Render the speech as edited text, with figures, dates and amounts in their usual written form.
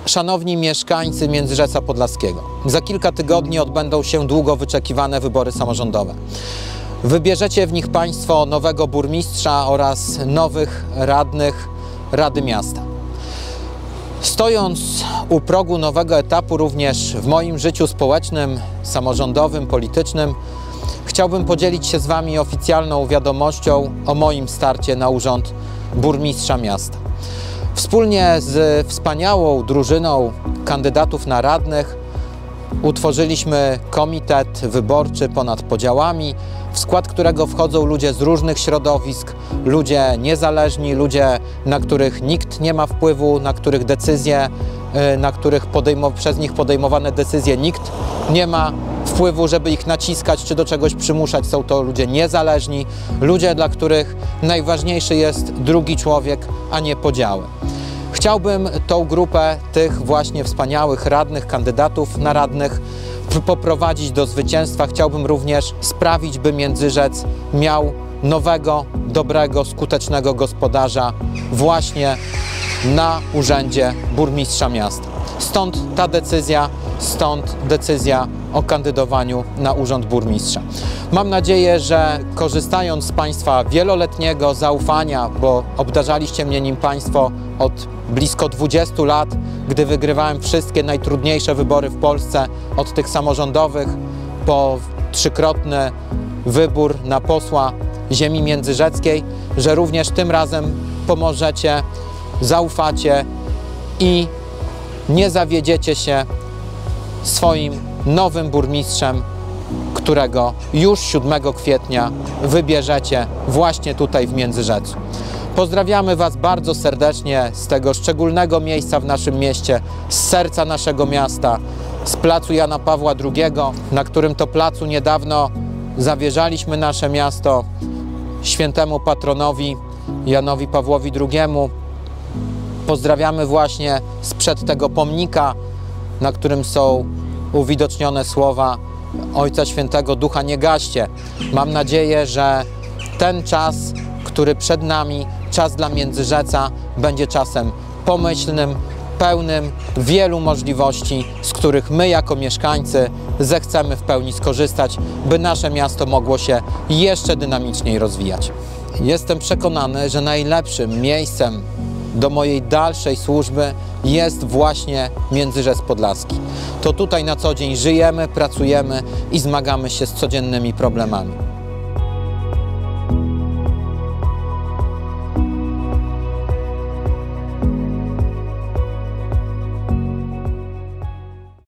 Szanowni mieszkańcy Międzyrzeca Podlaskiego, za kilka tygodni odbędą się długo wyczekiwane wybory samorządowe. Wybierzecie w nich Państwo nowego burmistrza oraz nowych radnych Rady Miasta. Stojąc u progu nowego etapu również w moim życiu społecznym, samorządowym, politycznym, chciałbym podzielić się z Wami oficjalną wiadomością o moim starcie na urząd burmistrza miasta. Wspólnie z wspaniałą drużyną kandydatów na radnych utworzyliśmy komitet wyborczy ponad podziałami, w skład którego wchodzą ludzie z różnych środowisk, ludzie niezależni, ludzie, na których nikt nie ma wpływu, na których decyzje, na których przez nich podejmowane decyzje nikt nie ma wpływu, żeby ich naciskać czy do czegoś przymuszać. Są to ludzie niezależni, ludzie, dla których najważniejszy jest drugi człowiek, a nie podziały. Chciałbym tą grupę tych właśnie wspaniałych radnych, kandydatów na radnych poprowadzić do zwycięstwa. Chciałbym również sprawić, by Międzyrzec miał nowego, dobrego, skutecznego gospodarza właśnie na urzędzie burmistrza miasta. Stąd ta decyzja, stąd decyzja o kandydowaniu na urząd burmistrza. Mam nadzieję, że korzystając z Państwa wieloletniego zaufania, bo obdarzaliście mnie nim Państwo od blisko 20 lat, gdy wygrywałem wszystkie najtrudniejsze wybory w Polsce, od tych samorządowych po trzykrotny wybór na posła ziemi międzyrzeckiej, że również tym razem pomożecie, zaufacie i nie zawiedziecie się swoim nowym burmistrzem, którego już 7 kwietnia wybierzecie właśnie tutaj w Międzyrzecu. Pozdrawiamy Was bardzo serdecznie z tego szczególnego miejsca w naszym mieście, z serca naszego miasta, z placu Jana Pawła II, na którym to placu niedawno zawierzaliśmy nasze miasto świętemu patronowi Janowi Pawłowi II. Pozdrawiamy właśnie sprzed tego pomnika, na którym są uwidocznione słowa Ojca Świętego: Ducha nie gaście. Mam nadzieję, że ten czas, który przed nami, czas dla Międzyrzeca, będzie czasem pomyślnym, pełnym wielu możliwości, z których my jako mieszkańcy zechcemy w pełni skorzystać, by nasze miasto mogło się jeszcze dynamiczniej rozwijać. Jestem przekonany, że najlepszym miejscem do mojej dalszej służby jest właśnie Międzyrzec Podlaski. To tutaj na co dzień żyjemy, pracujemy i zmagamy się z codziennymi problemami.